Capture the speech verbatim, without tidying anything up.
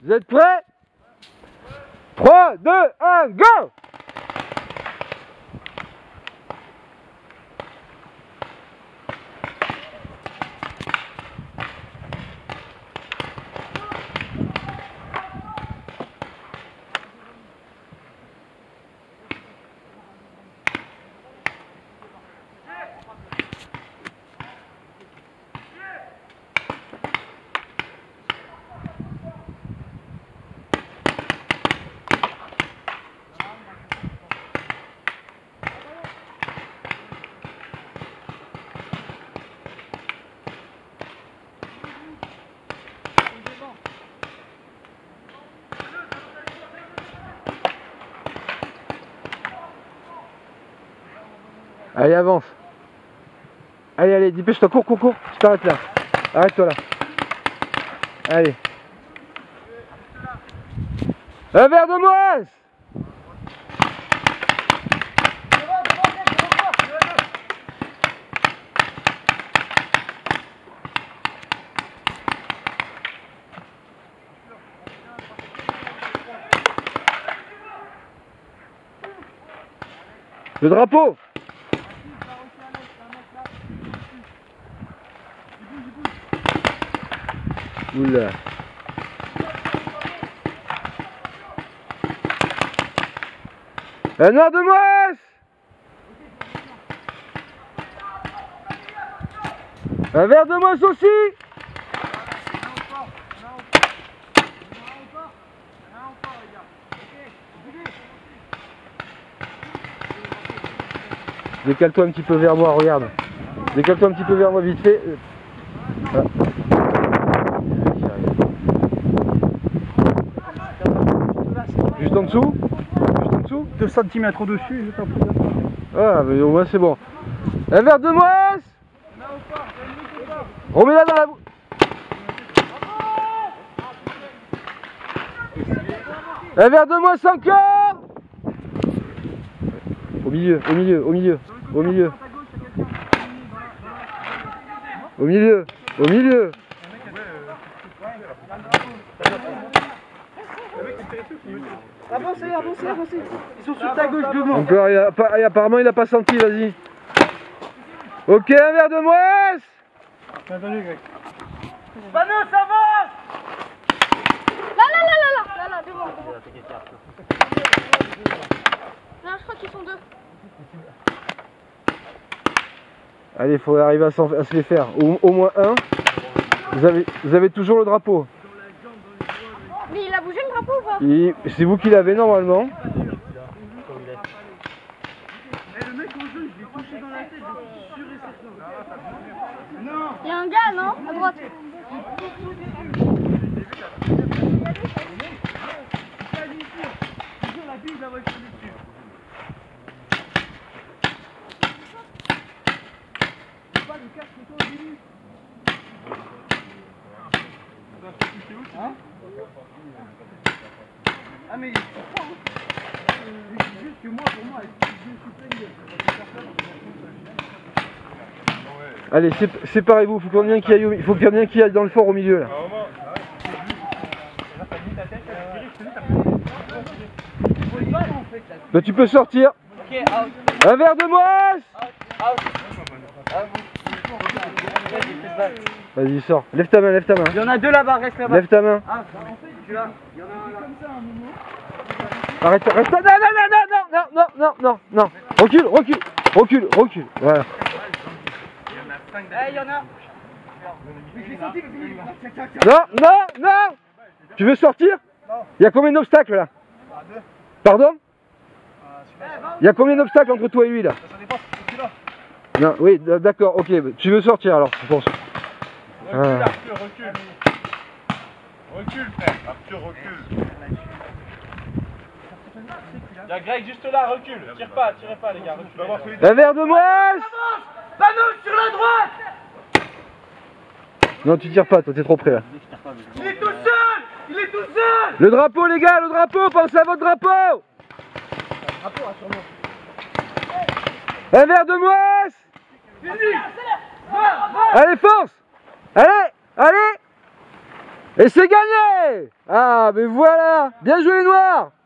Vous êtes prêts? trois, deux, un, go! Allez, avance. Allez, allez, dépêche-toi, cours, cours, cours. Tu t'arrêtes là. Arrête-toi là. Allez. Un verre de moise. Le drapeau. Oula. Un noir de moisse. Un verre de moisse aussi. Décale-toi un petit peu vers moi, regarde. Décale-toi un petit peu vers moi vite fait. Ah. Juste en dessous? Juste en dessous? deux centimètres au-dessus, juste en dessous. Ah, mais au moins c'est bon. Un verre de moisse. Remets-la dans la bouche. Un verre de moisse encore. Au milieu, au milieu, au milieu, au milieu. Au milieu, au milieu. Avancez, avancez, avancez. Ils sont sur ta gauche devant. Encore, il a, pas- apparemment il n'a pas senti, vas-y. Ok, un verre de moisse. Panos, avance. Là, là, là, là, là, là, là, devant, devant. Non, je crois qu'ils sont deux. Allez, il faut arriver à, s'en- à se les faire. Au, au moins un. Vous avez, vous avez toujours le drapeau. Mais il a bougé le drapeau ou pas? Et c'est vous qui l'avez normalement. Il y a un gars, non? À droite. Ah mais juste que moi, pour moi, je suis plein de... Allez, sé- séparez-vous. Il faut qu'il y en ait un qui aille, au- il faut qu'il y en ait un qui aille dans le fort au milieu là. Bah, tu peux sortir. Un verre de moisse. Vas-y, sors. Lève ta main, lève ta main. Il y en a deux là-bas, reste là-bas. Lève ta main. Ah, en fait, tu là. Il y en a un là. Comme ça, un moment. Arrête, reste. Non, non, non, non, non, non, non, non, non. Recule, recule, recule, recule. Voilà. Eh, il y en a. Non, non, non. Tu veux sortir? Il y a combien d'obstacles là? Pardon? Il y a combien d'obstacles entre toi et lui là? Ça dépend si c'est là. Non, oui, d'accord, ok. Tu veux sortir alors, je pense. Recule, Arthur, recule. Recule, frère. Arthur, recule. Il y a Greg juste là, recule. Tire pas, tirez pas, les gars. Recule. Un verre de moisse. Panos sur la droite. Non, tu tires pas, toi, t'es trop près là. Il est tout seul. Il est tout seul. Le drapeau, les gars, le drapeau, pensez à votre drapeau. Un verre de moisse. Fini. Va, va. Allez, force. Allez, allez. Et c'est gagné! Ah, mais voilà! Bien joué les noirs!